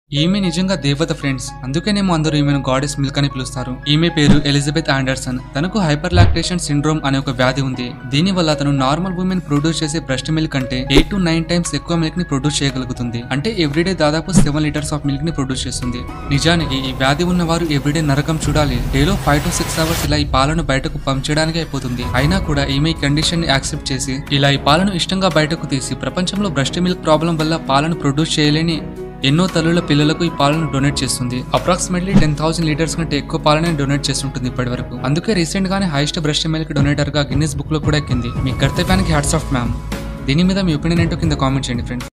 ఈమె నిజంగా దేవత ఫ్రెండ్స్. అందుకేనేమో అందరూ ఈమెను గాడెస్ మిల్క్ అని పిలుస్తారు. ఈమె పేరు ఎలిజబెత్ ఆండర్సన్. తనకు హైపర్ లాక్టేషన్ సిండ్రోమ్ అనే ఒక వ్యాధి ఉంది. దీని వల్ల తను నార్మల్ ఉమెన్ ప్రొడ్యూస్ చేసే బ్రెస్ట్ మిల్క్ కంటే 8 to 9 టైమ్స్ ఎక్కువ మిల్క్ ని ప్రొడ్యూస్ చేయగలుగుతుంది. అంటే ఎవ్రీడే దాదాపు 7 లీటర్స్ ఆఫ్ మిల్క్ ని ప్రొడ్యూస్ చేస్తుంది. నిజానికి ఈ వ్యాధి ఉన్న వారు ఎవ్రీడే నరకం చూడాలి. డేలో 5 to 6 అవర్స్ ఇలా ఈ పాలను బయటకు పంప్ చేయడానికి అయిపోతుంది. అయినా కూడా ఈమె ఈ కండిషన్ ని యాక్సెప్ట్ చేసి ఇలా ఈ పాలను ఇష్టంగా బయటకు తీసి ప్రపంచంలో బ్రెస్ట్ మిల్క్ ప్రాబ్లం వల్ల పాలను ప్రొడ్యూస్ చేయలేని ఎన్నో తల్లుల పిల్లలకు ఈ పాలను డొనేట్ చేస్తుంది. అప్రాక్సిమేట్లీ 10,000 లీటర్స్ కంటే ఎక్కువ పాలనే డొనేట్ చేస్తుంటుంది ఇప్పటి వరకు. అందుకే రీసెంట్ గానే హైయెస్ట్ బ్రెస్ట్ మిల్క్ డొనేటర్ గా గిన్నిస్ బుక్ లో కూడా ఎక్కింది. మీ కర్తవ్యానికి హ్యాట్స్ ఆఫ్ మ్యామ్. దీని మీద మీ ఒపీనియన్ ఏంటో కింద కామెంట్ చేయండి ఫ్రెండ్స్.